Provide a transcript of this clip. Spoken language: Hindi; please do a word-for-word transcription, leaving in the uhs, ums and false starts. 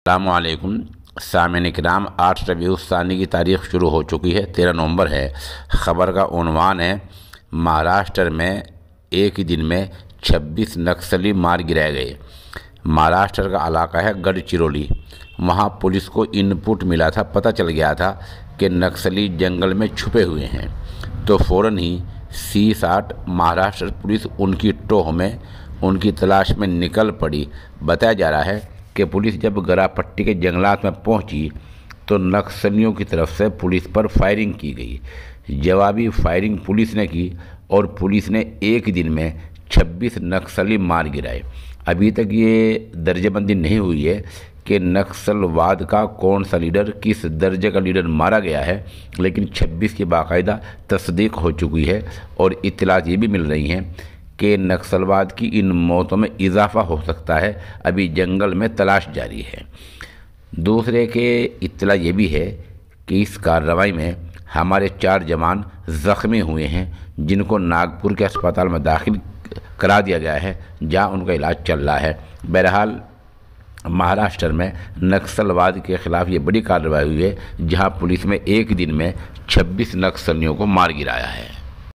अस्सलामुअलैकुम सामिन इकराम। आठ रबीउ सानी की तारीख़ शुरू हो चुकी है, तेरह नवंबर है। ख़बर का उन्वान है महाराष्ट्र में एक ही दिन में छब्बीस नक्सली मार गिराए गए। महाराष्ट्र का इलाका है गढ़चिरौली। वहाँ पुलिस को इनपुट मिला था, पता चल गया था कि नक्सली जंगल में छुपे हुए हैं, तो फ़ौरन ही सी साठ महाराष्ट्र पुलिस उनकी टोह में उनकी तलाश में निकल पड़ी। बताया जा रहा है कि पुलिस जब गरापट्टी के जंगलात में पहुंची तो नक्सलियों की तरफ से पुलिस पर फायरिंग की गई। जवाबी फायरिंग पुलिस ने की और पुलिस ने एक दिन में छब्बीस नक्सली मार गिराए। अभी तक ये दर्जेबंदी नहीं हुई है कि नक्सलवाद का कौन सा लीडर, किस दर्जे का लीडर मारा गया है, लेकिन छब्बीस की बाकायदा तस्दीक हो चुकी है और इत्तलात ये भी मिल रही हैं कि नक्सलवाद की इन मौतों में इजाफा हो सकता है। अभी जंगल में तलाश जारी है। दूसरे के इत्तला ये भी है कि इस कार्रवाई में हमारे चार जवान ज़ख्मी हुए हैं, जिनको नागपुर के अस्पताल में दाखिल करा दिया गया है, जहां उनका इलाज चल रहा है। बहरहाल महाराष्ट्र में नक्सलवाद के ख़िलाफ़ ये बड़ी कार्रवाई हुई है, जहां पुलिस में एक दिन में छब्बीस नक्सलियों को मार गिराया है।